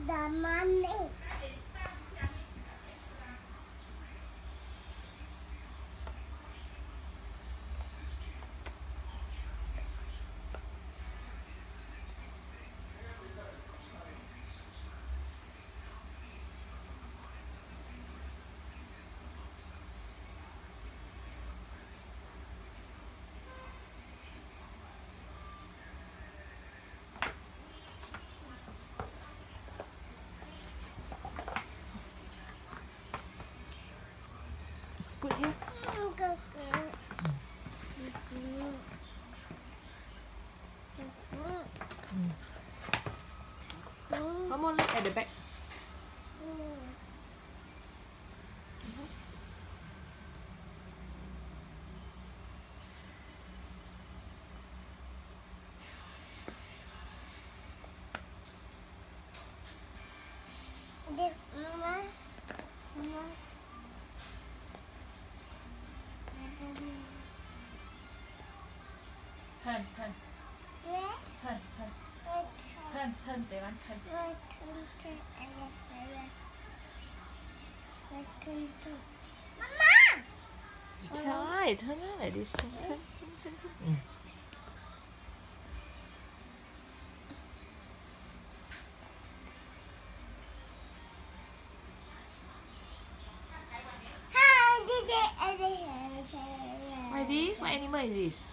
the money. Put here. Come on, look at the back. Turn. Turn, Jayden, turn. Mama! Try, turn like this. Turn. What is this? What animal is this?